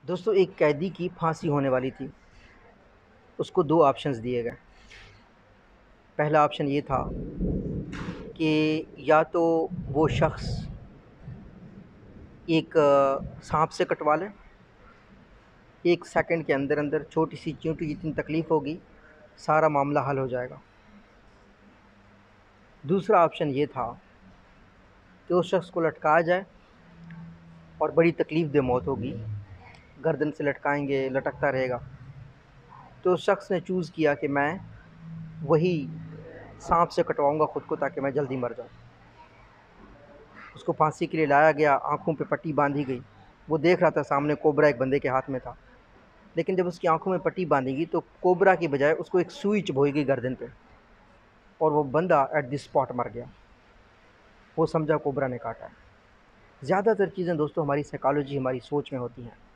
दोस्तों, एक कैदी की फांसी होने वाली थी। उसको दो ऑप्शंस दिए गए। पहला ऑप्शन ये था कि या तो वो शख्स एक सांप से कटवा ले, 1 सेकंड के अंदर अंदर छोटी सी चींटी जितनी तकलीफ़ होगी सारा मामला हल हो जाएगा। दूसरा ऑप्शन ये था कि उस शख्स को लटकाया जाए और बड़ी तकलीफ़ दे मौत होगी, गर्दन से लटकाएंगे, लटकता रहेगा। तो उस शख्स ने चूज़ किया कि मैं वही सांप से कटवाऊंगा ख़ुद को ताकि मैं जल्दी मर जाऊं। उसको फांसी के लिए लाया गया, आंखों पे पट्टी बांधी गई। वो देख रहा था सामने कोबरा एक बंदे के हाथ में था, लेकिन जब उसकी आंखों में पट्टी बांधी गई तो कोबरा की बजाय उसको एक सुई चुभोई गई गर्दन पे, और वो बंदा एट द स्पॉट मर गया। वो समझा कोबरा ने काटा है। ज़्यादातर चीज़ें दोस्तों हमारी साइकोलॉजी, हमारी सोच में होती हैं।